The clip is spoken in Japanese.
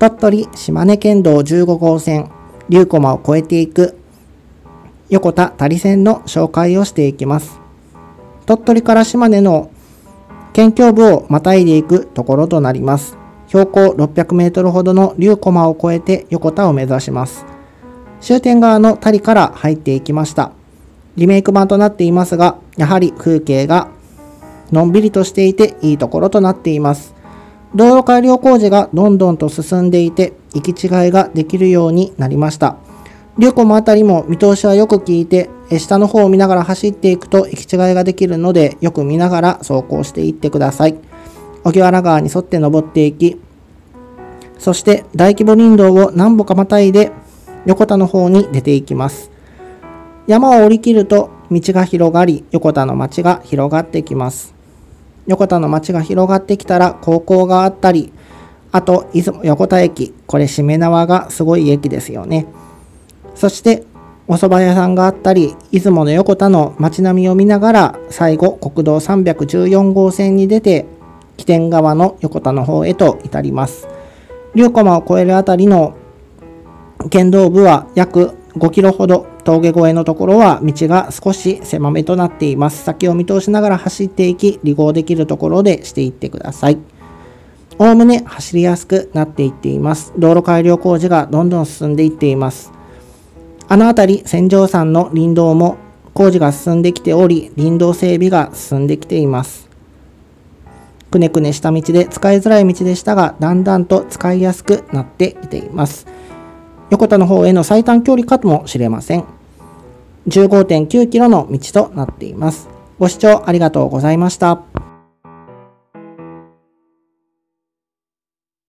鳥取島根県道15号線竜駒を越えていく横田谷線の紹介をしていきます。鳥取から島根の県境部をまたいでいくところとなります。標高600メートルほどの竜駒を越えて横田を目指します。終点側の谷から入っていきました。リメイク版となっていますが、やはり風景がのんびりとしていていいところとなっています。道路改良工事がどんどんと進んでいて、行き違いができるようになりました。竜駒あたりも見通しはよく効いて、下の方を見ながら走っていくと行き違いができるので、よく見ながら走行していってください。荻原川に沿って登っていき、そして大規模林道を何歩かまたいで横田の方に出ていきます。山を降り切ると道が広がり、横田の町が広がってきます。横田の町が広がってきたら高校があったり、あと出雲横田駅、これしめ縄がすごい駅ですよね。そしてお蕎麦屋さんがあったり、出雲の横田の街並みを見ながら最後国道314号線に出て起点側の横田の方へと至ります。竜駒を越えるあたりの県道部は約5キロほど、峠越えのところは道が少し狭めとなっています。先を見通しながら走っていき、離合できるところでしていってください。おおむね走りやすくなっていっています。道路改良工事がどんどん進んでいっています。あの辺り千丈山の林道も工事が進んできており、林道整備が進んできています。くねくねした道で使いづらい道でしたが、だんだんと使いやすくなってきています。横田の方への最短距離かもしれません。15.9 キロの道となっています。ご視聴ありがとうございました。